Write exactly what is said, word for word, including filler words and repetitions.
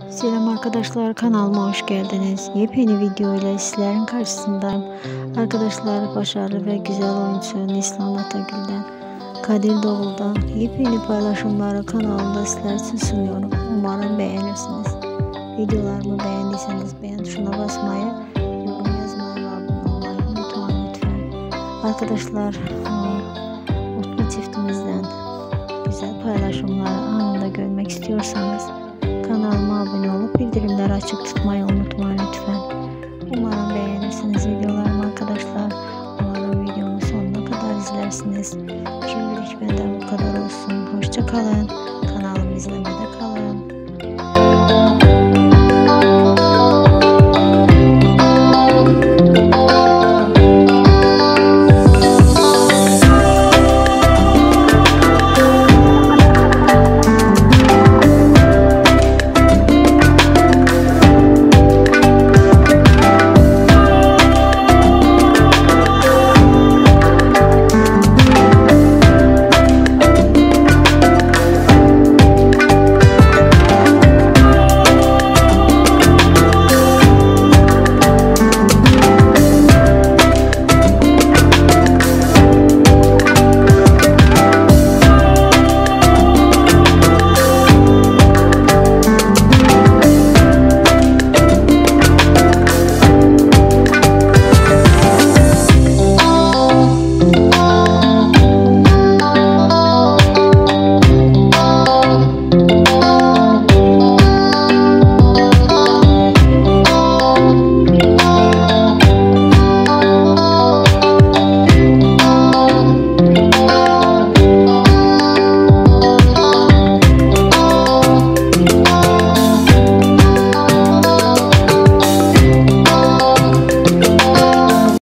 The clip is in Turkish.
Selam arkadaşlar, kanalıma hoş geldiniz. Yepyeni video ile sizlerin karşısındayım. Arkadaşlar, başarılı ve güzel oyuncu Neslihan Atagül'den, Kadir Doğulu'dan yepyeni paylaşımları kanalımda sizler için sunuyorum. Umarım beğenirsiniz. Videolarımı beğendiyseniz beğen tuşuna basmayı, yorum yazmayı ve abone olmayı unutmayın lütfen. Arkadaşlar, mutlu çiftimizden güzel paylaşımları anında görmek istiyorsanız kanalıma abone olup bildirimleri açık tutmayı unutmayın lütfen. Umarım beğenirsiniz videolarımı arkadaşlar. Umarım videomu sonuna kadar izlersiniz. Şimdilik benden bu kadar olsun. Hoşça kalın.